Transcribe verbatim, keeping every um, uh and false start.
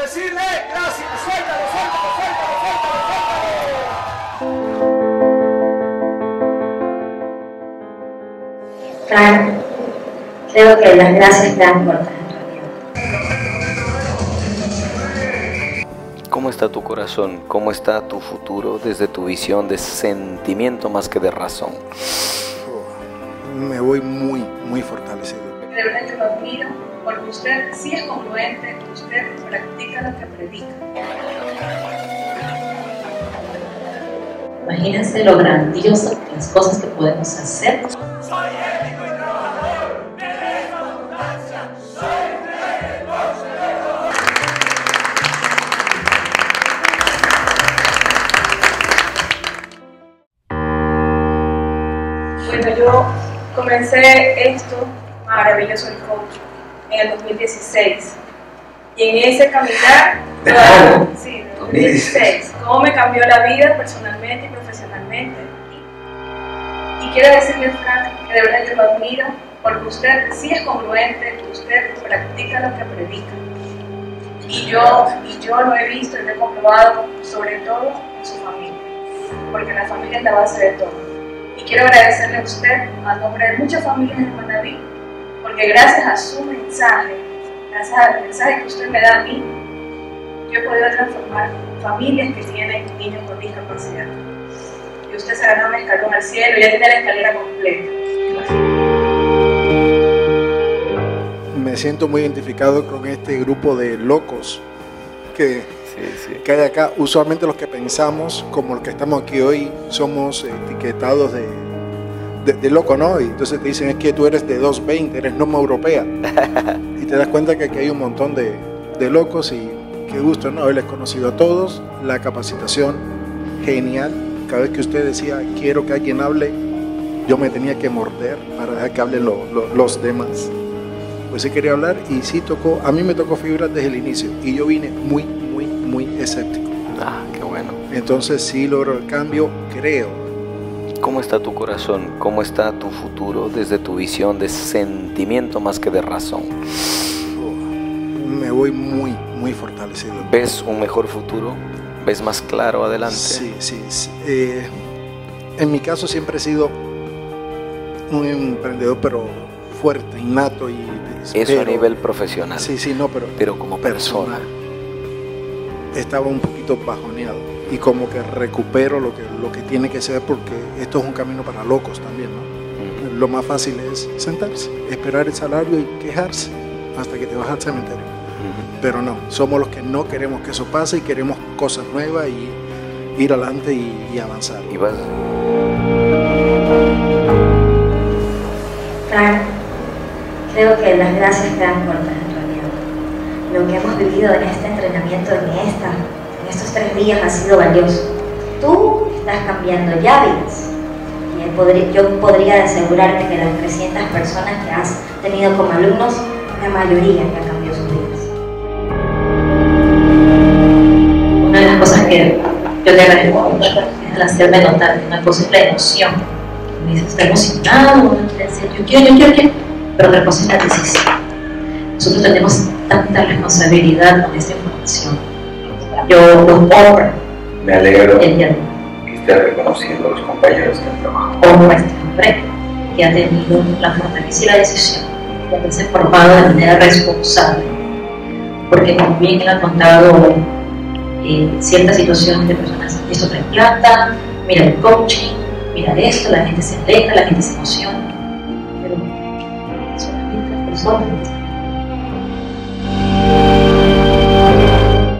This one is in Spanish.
decirle gracias. Suéltalo, suéltalo, suéltalo, suéltalo, suéltalo. Frank, creo que las gracias quedan cortas en realidad. ¿Cómo está tu corazón? ¿Cómo está tu futuro desde tu visión de sentimiento más que de razón? Me voy muy, muy fortalecido. De verdad que lo admiro, porque usted sí es congruente, usted practica lo que predica. Imagínense lo grandioso, las cosas que podemos hacer. Soy ético y trabajador, merezco abundancia, soy rey de los Bueno, yo comencé esto maravilloso, el coach, en el dos mil dieciséis. Y en ese caminar, toda, sí, dos mil dieciséis, cómo me cambió la vida personalmente y profesionalmente. Y quiero decirle, Frank, que de verdad yo lo admiro, porque usted sí es congruente, usted practica lo que predica. Y yo, y yo lo he visto y lo he comprobado, sobre todo en su familia, porque la familia es la base de todo. Y quiero agradecerle a usted, a nombre de muchas familias de Manaví, porque gracias a su mensaje, gracias al mensaje que usted me da a mí, yo he podido transformar familias que tienen niños con discapacidad. Y usted se ganó un escalón al cielo y ya tiene la escalera completa. Me siento muy identificado con este grupo de locos que, Sí, sí. que hay acá. Usualmente los que pensamos, como los que estamos aquí hoy, somos etiquetados de, de, de loco, ¿no? Y entonces te dicen, es que tú eres de doscientos veinte, eres norma europea. Y te das cuenta que aquí hay un montón de, de locos y qué gusto, ¿no? Haberles conocido a todos, la capacitación, genial. Cada vez que usted decía, quiero que alguien hable, yo me tenía que morder para dejar que hablen lo, lo, los demás. Pues sí quería hablar y sí tocó, a mí me tocó fibras desde el inicio y yo vine muy, muy, muy escéptico. Ah, qué bueno. Entonces sí logro el cambio, creo. ¿Cómo está tu corazón? ¿Cómo está tu futuro desde tu visión de sentimiento más que de razón? Oh, me voy muy, muy fortalecido. ¿Ves un mejor futuro? ¿Ves más claro adelante? Sí, sí. sí. Eh, en mi caso siempre he sido un emprendedor, pero fuerte, innato y... Eso pero, a nivel profesional. Sí, sí, no, pero... Pero como persona. Estaba un poquito bajoneado y como que recupero lo que, lo que tiene que ser, porque esto es un camino para locos también, ¿no? Uh-huh. Lo más fácil es sentarse, esperar el salario y quejarse hasta que te vas al cementerio. Uh-huh. Pero no, somos los que no queremos que eso pase y queremos cosas nuevas y ir adelante y, y avanzar. Y vas... Frank, creo que las gracias quedan cortas en realidad. Lo que hemos vivido en este entrenamiento, en, esta, en estos tres días, ha sido valioso. Tú estás cambiando ya vidas. Y podría, yo podría asegurarte que las trescientas personas que has tenido como alumnos, la mayoría ya cambió sus vidas. Una de las cosas que yo le agradezco mucho es el hacerme notar una cosa es la emoción. Me dice, está emocionado, uno quiere decir, yo quiero, yo quiero, quiero. Pero otra cosa es la decisión. Nosotros tenemos tanta responsabilidad con esta información. Yo los honro. Me alegro el día de hoy que esté reconociendo a los compañeros que han trabajado. Honro a este hombre que ha tenido la fortaleza y la decisión de haberse formado de manera responsable. Porque como bien él ha contado eh, ciertas situaciones de personas, esto trae plata, mira el coaching, mira esto, la gente se alegra, la gente se emociona. Pero solamente las personas